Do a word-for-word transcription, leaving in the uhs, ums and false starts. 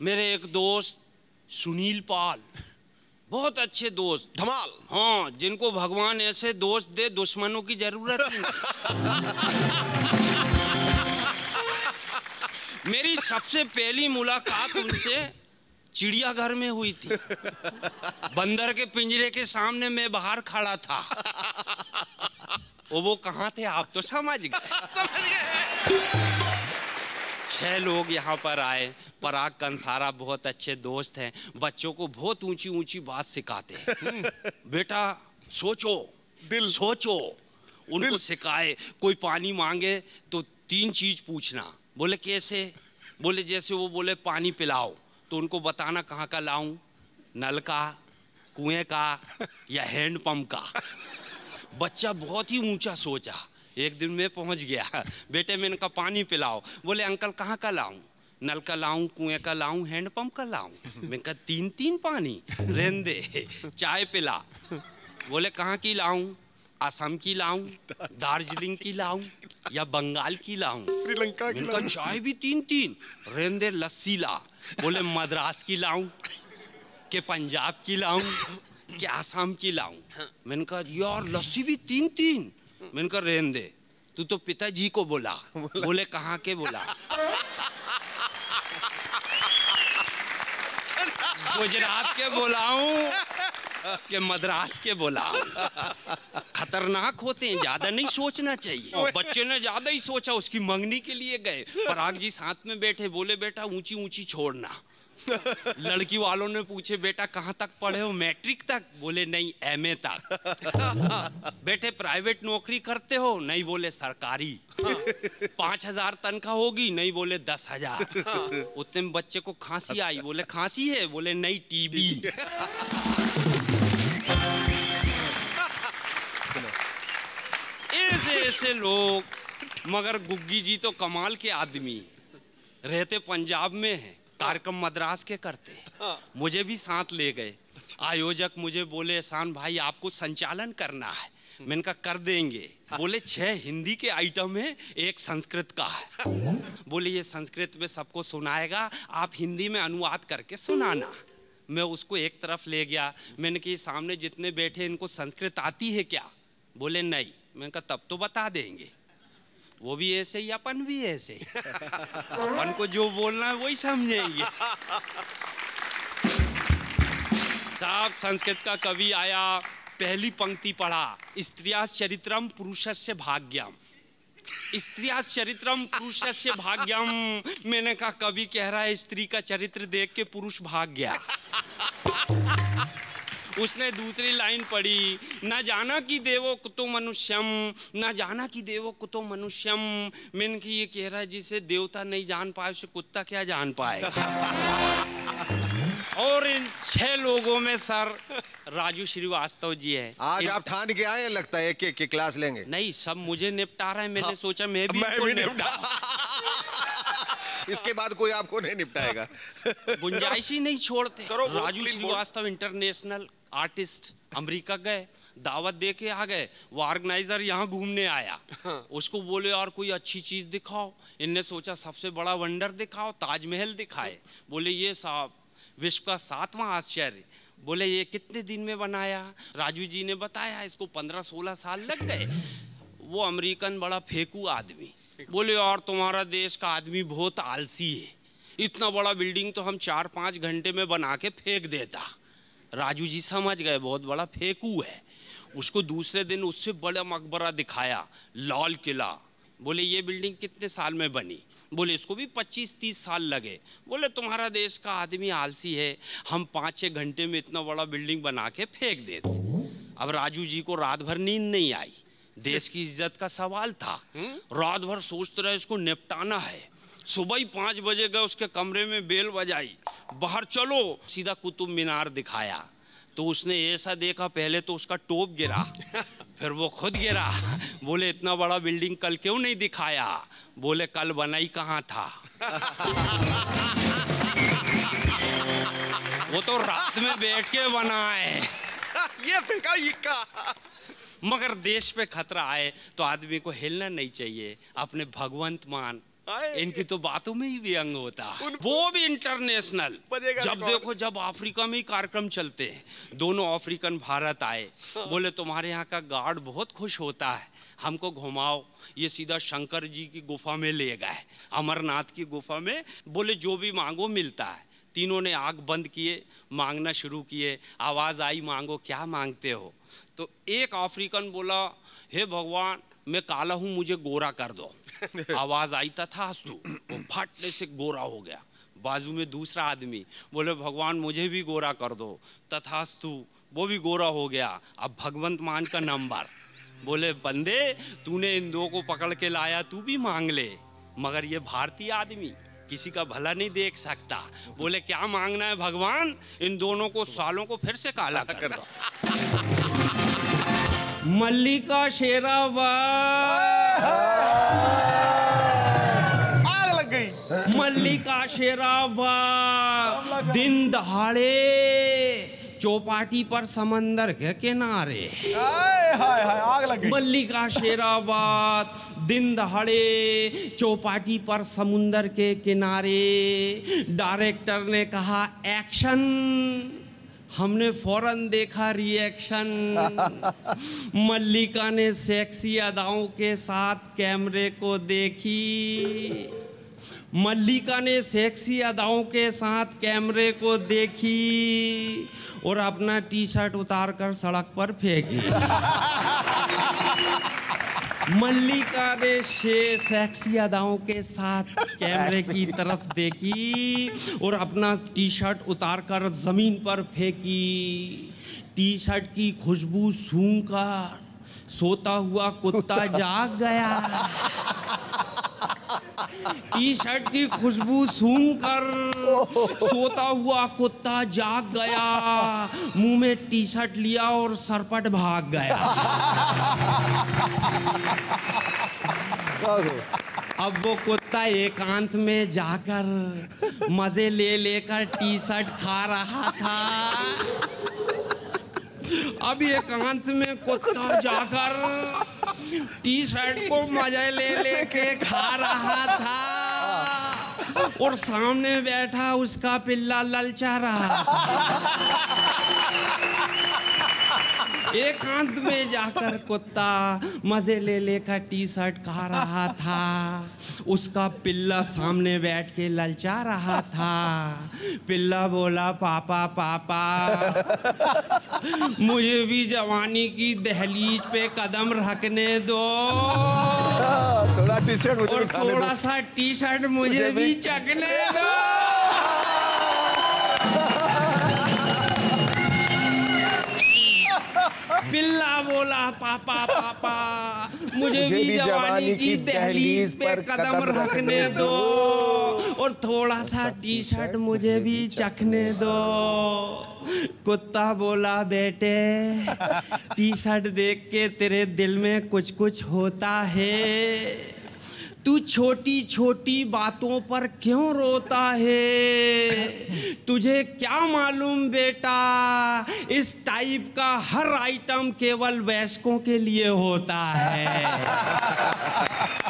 मेरे एक दोस्त सुनील पाल, बहुत अच्छे दोस्त, धमाल। हाँ, जिनको भगवान ऐसे दोस्त दे दुश्मनों की जरूरत ही नहीं। मेरी सबसे पहली मुलाकात उनसे चिड़ियाघर में हुई थी। बंदर के पिंजरे के सामने मैं बाहर खड़ा था। वो वो कहाँ थे आप तो समझ गए। समझ गए। छह लोग यहाँ पर आए। पराग कंसारा बहुत अच्छे दोस्त हैं, बच्चों को बहुत ऊंची ऊंची बात सिखाते हैं। बेटा सोचो, दिल सोचो, उनको सिखाए। कोई पानी मांगे तो तीन चीज पूछना। बोले कैसे? बोले जैसे वो बोले पानी पिलाओ तो उनको बताना कहाँ का लाऊं, नल का, कुएं का या हैंड पंप का। बच्चा बहुत ही ऊंचा सोचा। एक दिन मैं पहुंच गया, बेटे मैंने कहा पानी पिलाओ। बोले अंकल कहाँ का लाऊं, नल का लाऊं, कुएं का लाऊं, हैंड पंप का लाऊं। मैंने कहा तीन तीन पानी रहने दे। चाय पिला। बोले कहाँ की लाऊं, असम की लाऊं, दार्जिलिंग की लाऊं या बंगाल की लाऊं, श्रीलंका की लाऊं। चाय भी तीन तीन रहने दे। लस्सी ला। बोले मद्रास की लाऊं के पंजाब की लाऊं कि आसाम की लाऊं। मैंने कहा यार लस्सी भी तीन तीन। मैंने कहा रहने दे, तू तो पिताजी को बोला। बोले कहाँ के बोला? गुजरात के बोलाऊं कि मद्रास के बोलाऊं? खतरनाक होते हैं, ज्यादा नहीं सोचना चाहिए। बच्चे ने ज्यादा ही सोचा, उसकी मंगनी के लिए गए। पराग जी साथ में बैठे, बोले बेटा ऊंची ऊंची छोड़ना। लड़की वालों ने पूछे बेटा कहाँ तक पढ़े हो? मैट्रिक तक। बोले नहीं एमए तक। बेटे प्राइवेट नौकरी करते हो? नहीं। बोले सरकारी। पांच हजार तनख्वाह होगी? नहीं। बोले दस हजार। उतने में बच्चे को खांसी आई। बोले खांसी है? बोले नहीं टीबी। ऐसे ऐसे लोग। मगर गुग्गी जी तो कमाल के आदमी, रहते पंजाब में हैं, कार्यक्रम मद्रास के करते। मुझे भी साथ ले गए। आयोजक मुझे बोले एहसान भाई आपको संचालन करना है। मैंने कहा कर देंगे। बोले छह हिंदी के आइटम है, एक संस्कृत का है। बोले ये संस्कृत में सबको सुनाएगा, आप हिंदी में अनुवाद करके सुनाना। मैं उसको एक तरफ ले गया। मैंने कहा सामने जितने बैठे इनको संस्कृत आती है क्या? बोले नहीं। मैंने कहा तब तो बता देंगे। वो भी ऐसे ही, अपन भी ऐसे ही। अपन को जो बोलना है वही समझेंगे। साहब संस्कृत का कवि आया, पहली पंक्ति पढ़ा, स्त्रियास चरित्रम पुरुषस्य भाग्यम। स्त्रियास चरित्रम पुरुषस्य भाग्यम। मैंने कहा कवि कह रहा है स्त्री का चरित्र देख के पुरुष भाग गया। उसने दूसरी लाइन पढ़ी, न जाना कि देवो कुतो मनुष्यम, न जाना कि देवो कुतो मनुष्यम। मैंने कि ये कह रहा है जिसे देवता नहीं जान पाए उसे कुत्ता क्या जान पाएगा। और इन छह लोगों में सर राजू श्रीवास्तव जी है। आज आप ठान के आए, लगता है एक एक क्लास लेंगे। नहीं सब मुझे निपटा रहा है। मैंने हाँ, सोचा मैं भी, मैं भी निपटा। इसके बाद कोई आपको नहीं निपटाएगा। गुंजाइश ही नहीं छोड़ते। Raju Srivastava international artist, America गए, दावत दे के आ गए। वो ऑर्गेनाइजर यहाँ घूमने आया। उसको बोले और कोई अच्छी चीज दिखाओ। इनने सोचा सबसे बड़ा वंडर दिखाओ, ताजमहल दिखाए। बोले ये साहब विश्व का सातवां आश्चर्य। बोले ये कितने दिन में बनाया? राजू जी ने बताया इसको पंद्रह सोलह साल लग गए। वो अमेरिकन बड़ा फेंकू आदमी बोले और तुम्हारा देश का आदमी बहुत आलसी है, इतना बड़ा बिल्डिंग तो हम चार पाँच घंटे में बना के फेंक देता। राजू जी समझ गए बहुत बड़ा फेंकू है। उसको दूसरे दिन उससे बड़ा मकबरा दिखाया, लाल किला। बोले ये बिल्डिंग कितने साल में बनी? बोले इसको भी पच्चीस तीस साल लगे। बोले तुम्हारा देश का आदमी आलसी है, हम पाँच छः घंटे में इतना बड़ा बिल्डिंग बना के फेंक देते। अब राजू जी को रात भर नींद नहीं आई, देश की इज्जत का सवाल था। रात भर सोचते रहे इसको निपटाना है। सुबह ही पाँच बजे गए, उसके कमरे में बेल बजाई, बाहर चलो। सीधा कुतुब मीनार दिखाया तो उसने ऐसा देखा, पहले तो उसका टोप गिरा, फिर वो खुद गिरा। बोले इतना बड़ा बिल्डिंग कल क्यों नहीं दिखाया? बोले कल बनाई कहाँ था? वो तो रात में बैठ के बना है। ये फेंका इक्का। मगर देश पे खतरा आए तो आदमी को हिलना नहीं चाहिए, अपने भगवंत मान, इनकी तो बातों में ही व्यंग होता है, वो भी इंटरनेशनल। जब देखो जब अफ्रीका में ही कार्यक्रम चलते हैं, दोनों अफ्रीकन भारत आए, बोले तुम्हारे यहाँ का गार्ड बहुत खुश होता है, हमको घुमाओ। ये सीधा शंकर जी की गुफा में ले गए, अमरनाथ की गुफा में। बोले जो भी मांगो मिलता है। तीनों ने आंख बंद किए, मांगना शुरू किए। आवाज आई, मांगो, क्या मांगते हो? तो एक अफ्रीकन बोला, हे भगवान मैं काला हूं, मुझे गोरा कर दो। आवाज आई तथास्तु, वो फटने से गोरा हो गया। बाजू में दूसरा आदमी बोले, भगवान मुझे भी गोरा कर दो। तथास्तु, वो भी गोरा हो गया। अब भगवंत मान का नंबर। बोले, बंदे तूने इन दो को पकड़ के लाया, तू भी मांग ले। मगर ये भारतीय आदमी किसी का भला नहीं देख सकता। बोले, क्या मांगना है भगवान? इन दोनों को सालों को फिर से काला कर दो। मल्लिका शेरावत, आग लग गई। मल्लिका शेरावत दिन दहाड़े चौपाटी पर समंदर के किनारे। हाय हाय हाय, आग लग गई। मल्लिका शेरावत दिन दहाड़े चौपाटी पर समुंदर के किनारे। डायरेक्टर ने कहा एक्शन, हमने फौरन देखा रिएक्शन। मल्लिका ने सेक्सी अदाओं के साथ कैमरे को देखी। मल्लिका ने सेक्सी अदाओं के साथ कैमरे को देखी और अपना टी शर्ट उतार कर सड़क पर फेंकी। मल्लिका ने शे सेक्सी अदाओं के साथ कैमरे की तरफ देखी और अपना टी शर्ट उतार कर जमीन पर फेंकी। टी शर्ट की खुशबू सूंघकर सोता हुआ कुत्ता जाग गया। टी शर्ट की खुशबू सूंघकर सोता हुआ कुत्ता जाग गया। मुंह में टी शर्ट लिया और सरपट भाग गया। अब वो कुत्ता एकांत में जाकर मजे ले लेकर टी शर्ट खा रहा था। अब एकांत में कुत्ता जाकर टी शर्ट को मजे ले लेके खा रहा था और सामने बैठा उसका पिल्ला ललचा रहा था। एकांत में जाकर कुत्ता मजे ले लेकर टी शर्ट खा रहा था, उसका पिल्ला सामने बैठ के ललचा रहा था। पिल्ला बोला, पापा पापा मुझे भी जवानी की दहलीज पे कदम रखने दो, थोड़ा टी शर्ट मुझे और भी खाने दो। थोड़ा सा टी शर्ट मुझे, मुझे भी चखने दो। पिल्ला बोला, पापा पापा मुझे भी जवानी की दहलीज पे कदम रखने दो और थोड़ा सा टी शर्ट मुझे भी चखने दो। कुत्ता बोला, बेटे टी शर्ट देख के तेरे दिल में कुछ कुछ होता है, तू छोटी छोटी बातों पर क्यों रोता है? तुझे क्या मालूम बेटा, इस टाइप का हर आइटम केवल वयस्कों के लिए होता है।